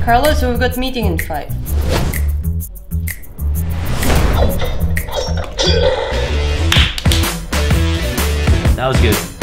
Carlos, we've got meeting in 5. That was good.